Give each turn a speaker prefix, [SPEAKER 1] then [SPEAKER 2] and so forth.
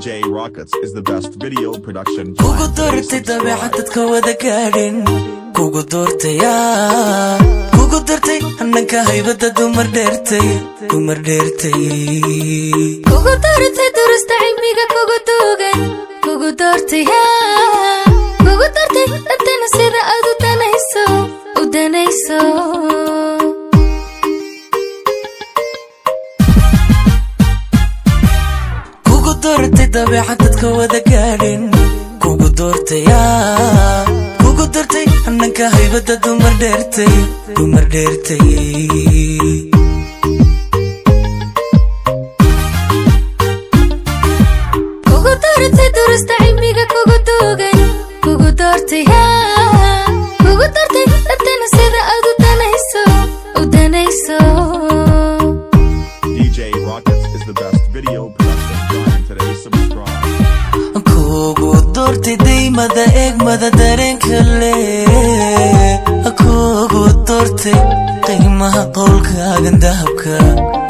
[SPEAKER 1] DJ Rockets is the best video production.
[SPEAKER 2] Kugu dorte dabeecadka wada gaadhin kugu dorte ya kugu dorte annanka haybada dumar dheertay kugu dorte dursta cilmiga kugu duugan kugu dorte ya kugu dorte dadna sida aad u danayso kugu dorte dabeecadka wada gaadhin kugu dorte ya kugu dorte annanka haybada dumar dheertay kugu dorte dursta cilmiga kugu duugan kugu dorte ya kugu dorte dadna sida aad u danayso
[SPEAKER 1] DJ Rockets is the best video production. Join today, subscribe.
[SPEAKER 2] Kugu dorte daymada eegmada dareenka leh kugu dorte qiimaha qowlkaagan dahabka